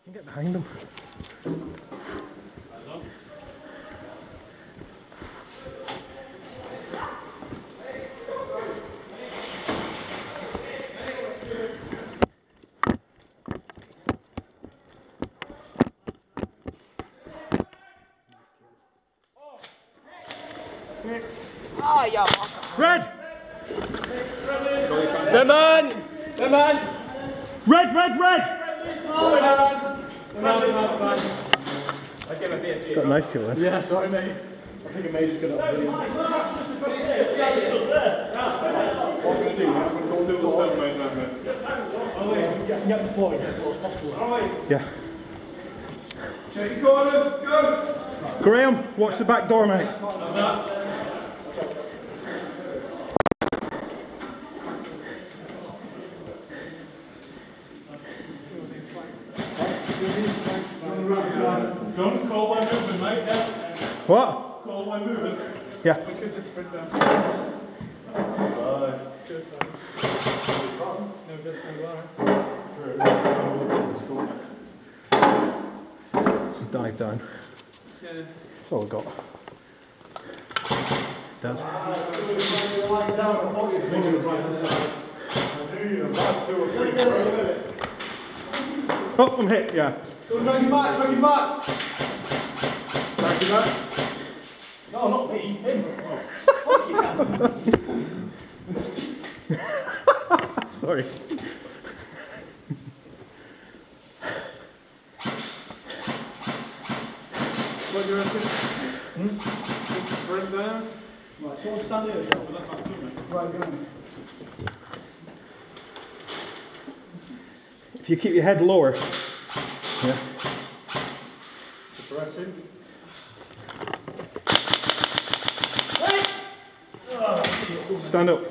can get behind him. Ah, ja, Red! The man! The man! Red, red, red! I gave a bit Got a nice kill then. Yeah, sorry mate. I think I may just get up the video. What we're going to do, we're going to go do the stone mate around there. Get the point as close as possible. Yeah. Check your corners, go! Graham, watch the back door, mate. Don't call my movement, mate. Yeah. What? Call my movement. Yeah. We could just sprint down. Just dive down. That's all I got. Daz. Oh, I'm hit, yeah. Drag him back, drag him back! Back to that. No, not me, him. Fuck you, man. Sorry. What do you reckon? Sprint down. Right, someone stand here, shall we? Right, go on. If you keep your head lower. Yeah. Pressing. Stand up.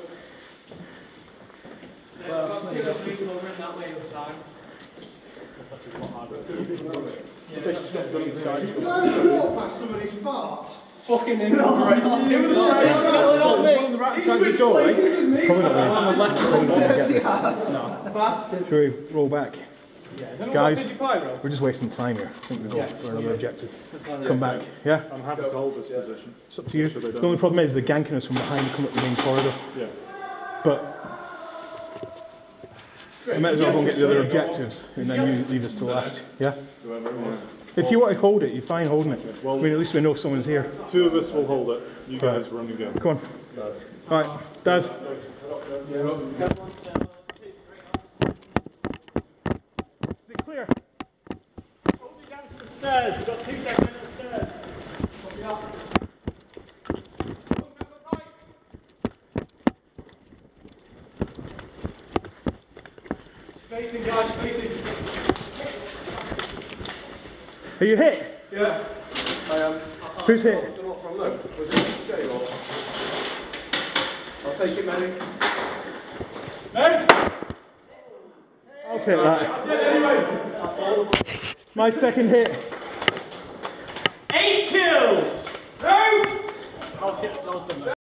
Walk past somebody's fart. Fucking incorrect. It was the right. He switched places with me. Probably not I'm a left. Probably not gonna get this. Bastard. Should we roll back? Guys, Pyro. we're just wasting time here. I think we'll go for another objective. Come back. Yeah? I'm happy to hold this position. It's up to you. The only problem is they're ganking us from behind and come up the main corridor. Yeah. But I might as well go and get the other objectives and then you leave us to last. Yeah? If you want to hold it, you're fine holding it. I mean, at least we know someone's here. Two of us will hold it. You guys run and go. Come on. Alright, Daz. Hold Is it clear? me down to the stairs. We've got 2 seconds on the stairs. Copy that. Spacing, guys, spacing. Are you hit? Yeah, I am. Who's hit? Not from them. Was it Jay or? I'll take it, Manny. I'll take that. My second hit.